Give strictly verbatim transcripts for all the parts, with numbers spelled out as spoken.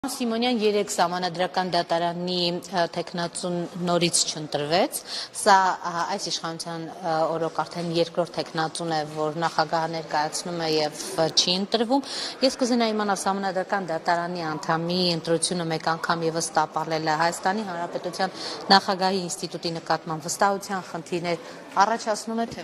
Սիմոնյան երեք սահմանադրական դատարանի թեկնածուն նորից չընտրվեց, սա այս իշխանության օրոք արդեն երկրորդ թեկնածուն է, որ նախագահը ներկայացնում է եւ չի ընտրվում։ Ես կուզենայի իմանալ սահմանադրական դատարանի անդամի ընտրությունը մեկ անգամ եւս տապալել է Հայաստանի Հանրապետության նախագահի ինստիտուտի նկատմամբ վստահության խնդիրներ առաջացնում է թե։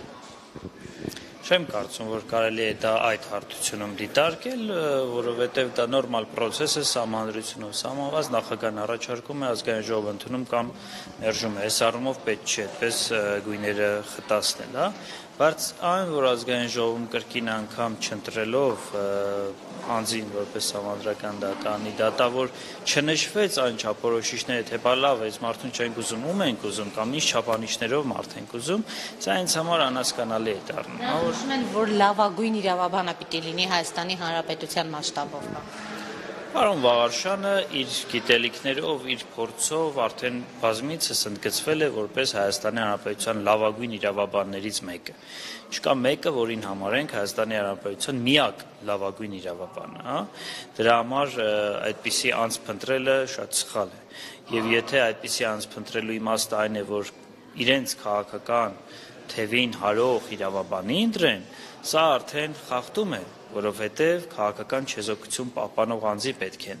Չեմ կարծում, որ կարելի է դա այդ հարթությունում դիտարկել, որովհետև դա նորմալ պրոցես է, սահմանադրությունով սահմանված, նախագահն առաջարկում է, ազգային ժողովը ընդունում կամ մերժում է։ Այս առումով պետք չէ այդպես գույները խտացնել, հա։ Բայց այն, որ ազգային ժողովում կրկին անգամ չընտրելով անձին որպես սահմանադրական դատարանի դատավոր չնշվեց այն չափորոշիչները, թե բա լավ է, մարդուն չենք ուզում, ում ենք ուզում կամ ինչ չափանիշներով մարդ ենք ուզում, սա ինձ համար անհասկանալի է դառնում։ Նշում են, որ լավագույն իրավաբանը պիտի լինի Հայաստանի Հանրապետության մասշտաբով։ Պարոն Վաղարշյանը իր գիտելիքներով, իր փորձով արդեն բազմիցս ընդգծվել է որպես Հայաստանի Հանրապետության լավագույն իրավաբաններից մեկը։ Չկա մեկը, որին համարենք Հայաստանի Հանրապետության միակ լավագույն իրավաբանը, հա։ Դրա համար այդպիսի անձ փնտրելը շատ սխալ է։ Եվ եթե այդպիսի անձ փնտրելու իմաստը այն է, որ իրենց քաղաքական թևին հարող իրավաբանի ընտրեն, սա արդեն խախտում է, որովհետև քաղաքական չեզոքություն պահպանող անձի պետք է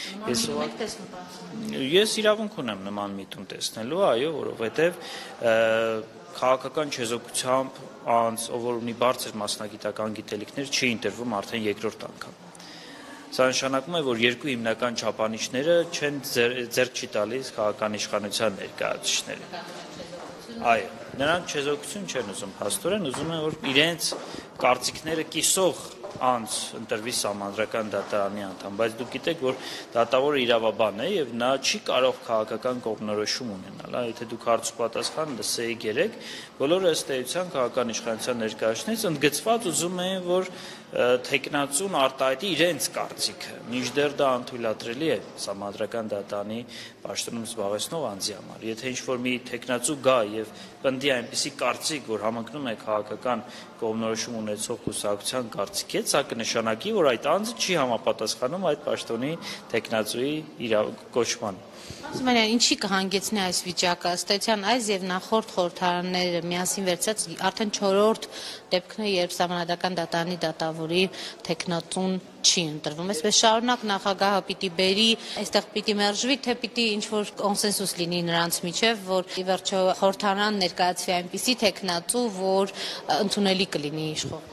ընտրեն։ Ես իրավունք ունեմ նման միտում տեսնելու, այո, որովհետև քաղաքական չեզոքությամբ անձ, ով որ ունի բարձր մասնագիտական գիտելիքներ, չի ընտրվում արդեն երկրորդ անգամ։ Սա նշանակում է, որ երկու հիմնական չափանիշները չեն ձեռք չի տալիս քաղաքական իշխանության ներկայացուցիչները։ Այո, նրանք չեզոքություն չեն ուզում, փաստորեն ուզում են, որ իրենց կարծիքները կիսող անձ ընտրվի սահմանադրական դատարանի անդամ, բայց դուք գիտեք, որ դատավորը իրավաբան է եւ նա չի կարող քաղաքական կողմնորոշում ունենալ, հա, եթե դուք հարց ու պատասխան լսեիք երեք, բոլորը ըստ էության քաղաքական իշխանության ներկայացուցիչներից ընդգծված ուզում են, որ թեկնածուն արտահայտի իրենց կարծիքը, մինչդեռ դա անթույլատրելի է սահմանադրական դատարանի պաշտոնում զբաղեցնող անձի համար։ Եթե ինչ-որ մի թեկնածու գա եւ պնդի այնպիսի կարծիք, որ համընկնում է քաղաքական կողմնորոշում ունեցող կուսակցության կարծիքից, սա կնշանակի, որ այդ անձը չի համապատասխանում այդ պաշտոնի թեկնածուի կոչմանը։ Սիմոնյան, ինչի կհանգեցնի այս վիճակը, ըստ էության այս եւ նախորդ խորհրդարանները միասին վերցած արդեն չորրորդ դեպքն է, երբ սահմանադրական դատարանի դատավորի թեկնածուն չի ընտրվում։ Այսպես շարունակ նախագահը պիտի բերի, այստեղ պիտի մերժվի, թե պիտի ինչ-որ կոնսենսուս լինի նրանց միջև, որ ի վերջո խորհրդարան ներկայացվի այնպիսի թեկնածու, որ ընդունելի կլինի իշխող։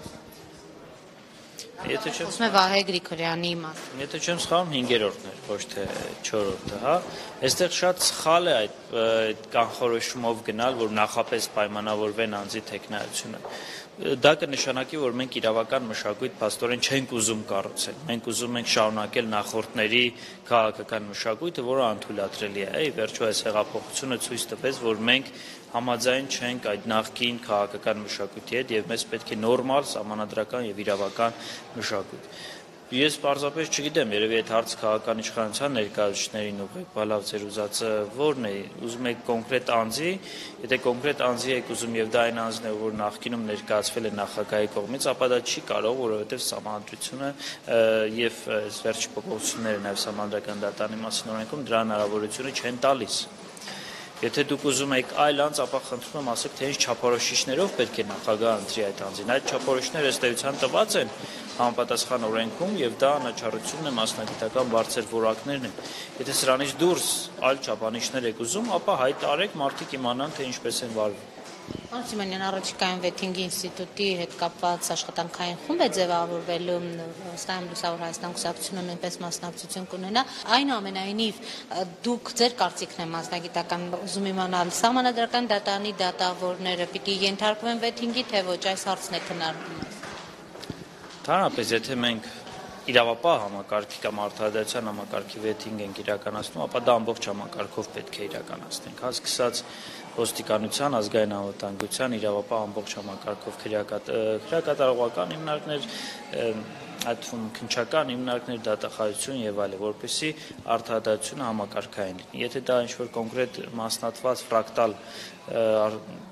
Եթե չեմ ասում է Վահե Գրիգորյանի մասը։ Եթե չեմ սխալվում հինգերորդն էր, ոչ թե չորրորդը, հա։ Այստեղ շատ սխալ է այդ կանխորոշումով գնալ, որ նախապես պայմանավորվեն անձի թեկնածությունը։ Դա կնշանակի, որ մենք իրավական մշակույթ փաստորեն չենք ուզում կառուցել։ Մենք ուզում ենք շարունակել նախորդների քաղաքական մշակույթը, որը անթույլատրելի է։ Ի վերջո այս հեղափոխությունը ցույց տվեց, որ մենք համաձայն չենք այդ նախկին քաղաքական մշակույթի հետ եւ մեզ պետք է նորմալ, սահմանադրական եւ իրավական մշակույթ։ Ես պարզապես չգիտեմ, երևի այդ հարցը քաղաքական իշխանության ներկայացուցիչներին ուղղեք, բա լավ ձեր ուզածը ո՞րն է, ուզում եք կոնկրետ անձի, եթե կոնկրետ անձի եք ուզում եւ դա այն անձն է, որ նախկինում ներկայացվել է նախագահի կողմից, ապա դա չի կարող, որովհետեւ սահմանադրությունը եւ այս վերջի փոփոխությունները նաեւ սահմանադրական դատարանի մասին օրենքում դրա հնարավորությունը չեն տալիս։ Եթե դուք ուզում եք այլ անձ, ապա խնդրում եմ ասեք, թե ինչ չափորոշիչներով պետք է նախագահը ընտրի այդ անձին։ Այդ չափորոշիչները ըստ էության տված են համապատասխան օրենքում եւ դա անաչառությունն է մասնագիտական բարձր որակներն են։ Եթե սրանից դուրս այլ չափանիշներ եք ուզում, ապա հայտարարեք, մարդիկ իմանան, թե ինչպես են վարվում։ Պարոն Սիմոնյան, առաջիկայում Վեթինգի ինստիտուտի հետ կապված աշխատանքային խումբ է ձևավորվելու, վստահ եմ Լուսավոր Հայաստան կուսակցությունը նույնպես մասնակցություն կունենա։ Այնուամենայնիվ դուք ձեր կարծիքն է մասնագիտական ուզում իմանալ, սահմանադրական դատարանի դատավորները պիտի ենթարկվեն Վեթինգի, թե ոչ, այս հարցն է քննարկվում։ Ընդհանրապես, եթե մենք իրավապահ համակարգի կամ արդարադատության համակարգի վեթինգ ենք իրականացնում, ապա դա ամբողջ համակարգով պետք է իրականացնենք, հա, սկսած ոստիկանության, ազգային անվտանգության, իրավապահ ամբողջ համակարգով քրեակատարողական հիմնարկներ, այդ թվում քննչական հիմնարկներ, դատախազություն եւ այլն, որպեսզի արդարադատությունը համակարգային լինի։ Եթե դա ինչ-որ կոնկրետ մասնատված ֆրակտալ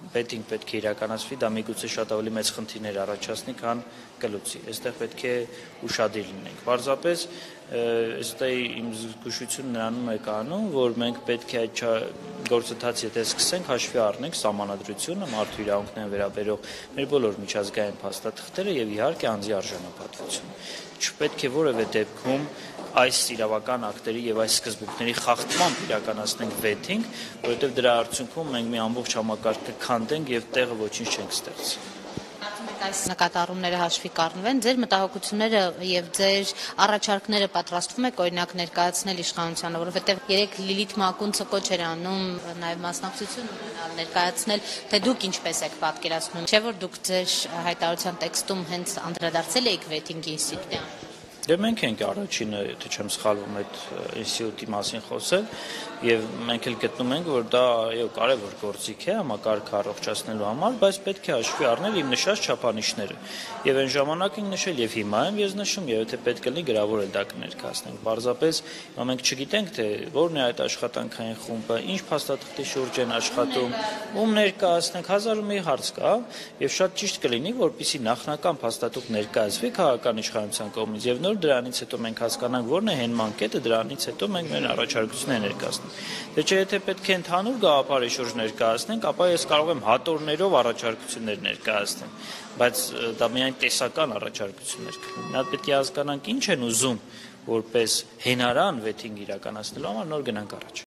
վեթինգ պետք է իրականացվի, դա միգուցե շատ ավելի մեծ խնդիրներ առաջացնի, քան կլուծի։ Այստեղ պետք է ուշադիր լինենք։ Պարզապես այստեղ իմ զգուշությունն նրանում է կանում, որ մենք պետք է այդ գործընթացը եթե սկսենք, հաշվի առնենք սահմանադրությունը, մարդու իրավունքներին վերաբերող մեր բոլոր միջազգային փաստաթղթերը եւ իհարկե անձի արժանապատվությունը։ Չպետք է որևէ դեպքում այս իրավական ակտերի եւ այս սկզբունքների խախտմամբ իրականացնենք վեթինգ, որովհետեւ դրա արդյունքում մենք մի ամբողջ համակարգ կքանդենք եւ տեղը ոչինչ չենք ստեղծի։ Այս նկատառումները հաշվի կառնվեն, ձեր մտահոգությունները եւ ձեր առաջարկները պատրաստվում եք օրինակ ներկայացնել իշխանությանը, որովհետեւ երեք Լիլիթ Մակունցը կոչ էր անում նաեւ մասնակցություն ունենալ, ներկայացնել, թե դուք ինչպես եք պատկերացնում, չէ՞ որ դուք ձեր հայտարարության տեքստում հենց անդրադարձել եք վեթինգի ինստիտուտին։ Դե մենք ենք առաջինը, եթե չեմ սխալվում, այդ ինստիտուտի մասին խոսել եւ մենք էլ գտնում ենք, որ դա այո կարեւոր գործիք է համակարգը առողջացնելու համար, բայց պետք է հաշվի առնել իմ նշած չափանիշները։ Եվ այն ժամանակ ենք նշել եւ հիմա եմ ես նշում, եւ եթե պետք լինի գրավոր էլ դա կներկայացնենք։ Պարզապես մենք չգիտենք, թե որն է այդ աշխատանքային խումբը, ինչ փաստաթղթի շուրջ են աշխատում, ում ներկայացնենք, հազար ու մի հարց կա, եւ շատ ճիշտ կլինի, որպեսզի նախնական փաստաթուղթ ներկայացվի քաղաքական իշխանության կողմից եւ նոր դրանից հետո մենք հասկանանք որն է հենման կետը, դրանից հետո մենք մեր առաջարկությունները ներկայացնենք։ Դե չէ, եթե պետք է ընդհանուր գաղափարի շուրջ ներկայացնենք, ապա ես կարող եմ հատորներով առաջարկություններ ներկայացնել, բայց դա միայն տեսական առաջարկություններ կլինեն։ Նա պետք է հասկանանք ինչ են ուզում որպես հենարան վեթինգ իրականացնելու համար, նոր գնանք առաջ։